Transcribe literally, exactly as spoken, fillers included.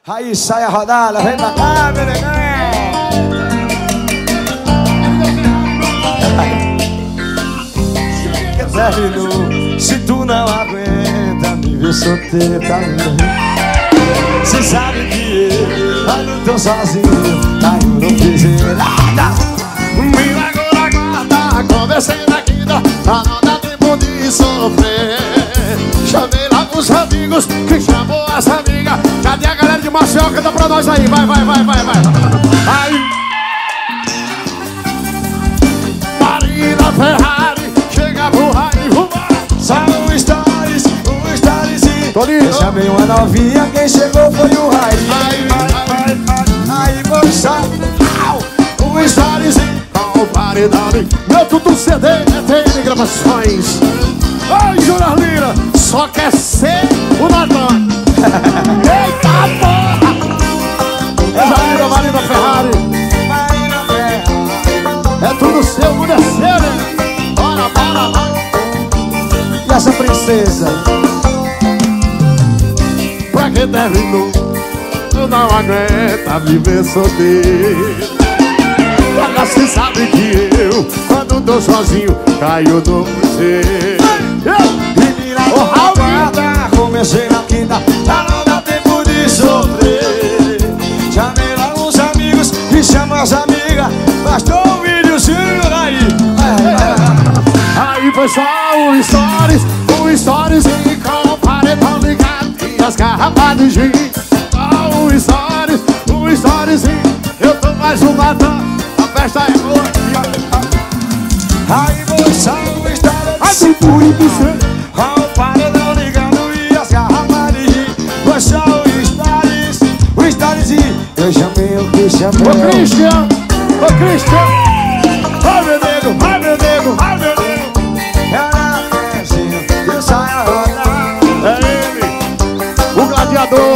Aí sai a rodada, vem pra cá, meu negão. Terminou. Se tu não aguenta me ver solteiro, tá lindo. Cê sabe que eu ando tão sozinho, aí eu não fiz nada. Me largou na guarda, conversei na quinta, pra não dar tempo de sofrer. Chamei logo os amigos, que chamou as amigas. Cadê a galera de Maceió? Canta pra nós aí, vai, vai, vai, vai, vai. Aí Marina Ferrari, chega pro raio, vambora. Só um stories, um storyzinho. Toninho. Eu chamei uma novinha, quem chegou foi o Raí. Aí, aí, Aí moça, um storyzinho com o paredão. Meu tudo C D, E T N Gravações. Ai, Júnior Lira, só quer ser o Natan. Eita porra! É Marina, Marina Ferrari. Marina Ferrari. É tudo seu, mundo é seu, né? Bora, bora, bora. E essa princesa? Pra que terminou? Eu não aguento viver solteiro. Ela se sabe que eu, quando tô sozinho, caio no museu. Menina, Ô, Raul, guarda, comecei na quinta, pra não dar tempo de sofrer. Chamei lá uns amigos e chamo as amigas, bastou um videozinho aí. Aí foi só um stories, um stories com o paredão ligado e as garrafas de gin. Só um stories, um stories, eu tô mais um latão, a festa é boa. Aí foi só um stories, Ai, tu fui você. com o paredão ligado e as garrafas de gin. Foi só um stories, um stories. Eu chamei o que chamei. Ô Christian, ô Christian. Ai meu nego, ai meu nego, ai meu nego. Era a festinha, eu saio a rodar. É ele, o gladiador.